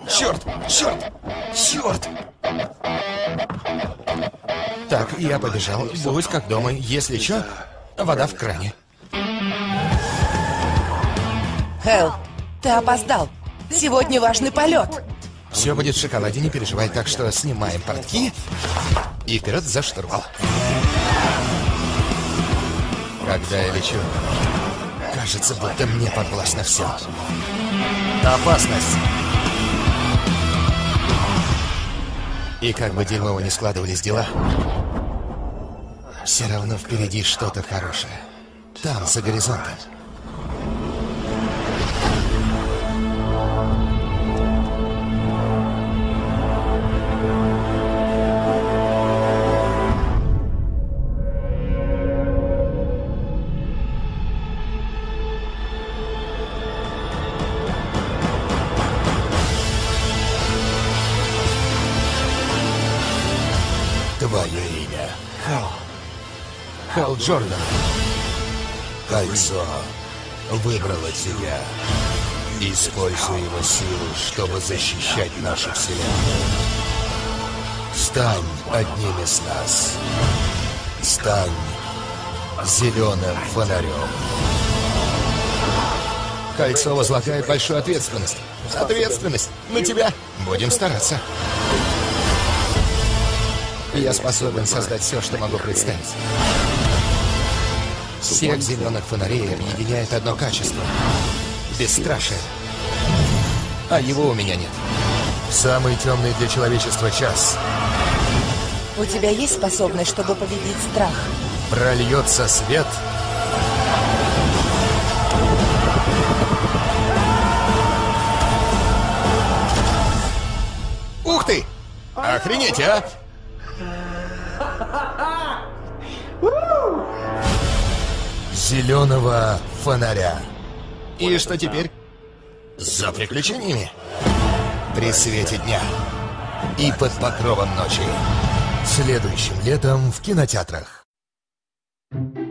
Черт! Черт! Черт! Так, я побежал. Будь как дома. Если что, вода в кране. Хэл, ты опоздал. Сегодня важный полет. Все будет в шоколаде, не переживай. Так что снимаем портки и вперед за штурвал. Когда я лечу, кажется, будто мне подвластно все. Опасность! И как бы дерьмово ни складывались дела, все равно впереди что-то хорошее. Там, за горизонтом. Твое имя. Хэл Джордан. Кольцо выбрало тебя. Используй его силу, чтобы защищать нашу вселенную. Стань одним из нас. Стань зеленым фонарем. Кольцо возлагает большую ответственность. Ответственность на тебя. Будем стараться. Я способен создать все, что могу представить. Всех зеленых фонарей объединяет одно качество — бесстрашие. А его у меня нет. Самый темный для человечества час. У тебя есть способность, чтобы победить страх? Прольется свет. Ух ты! Охренеть, а! Зеленого фонаря. И что теперь? За приключениями. При свете дня. И под покровом ночи. Следующим летом в кинотеатрах.